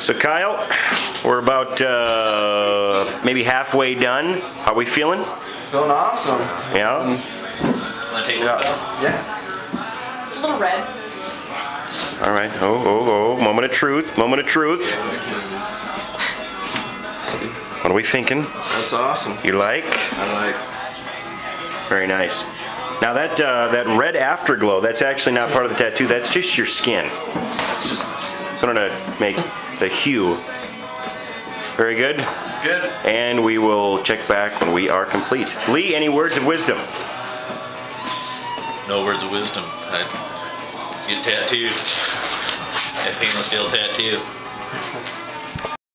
So Kyle, we're about maybe halfway done. How are we feeling? Feeling awesome. Yeah? Want to take a look though? Yeah. It's a little red. All right. Oh, moment of truth, moment of truth. See, What are we thinking? that's awesome. You like? I like. Very nice. Now that red afterglow, that's actually not part of the tattoo, that's just your skin. That's just my skin. So I'm gonna make the hue. Very good. Good. And we will check back when we are complete. Lee, any words of wisdom? No words of wisdom. I'd get tattooed. That Painless Tattoo.